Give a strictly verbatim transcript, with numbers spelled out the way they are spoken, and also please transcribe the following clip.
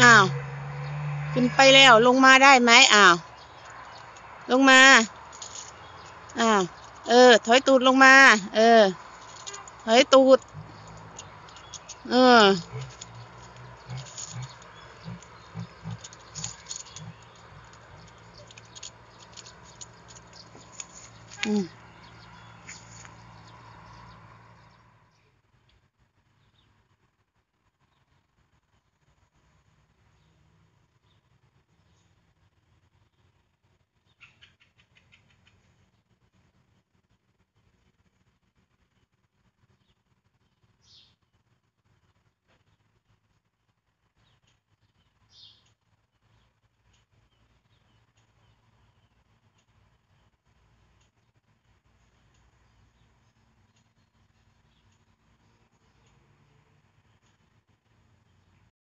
อ้าวขึ้นไปแล้วลงมาได้ไหมอ้าวลงมาอ้าวเออถอยตูดลงมาเออถอยตูดเอออืม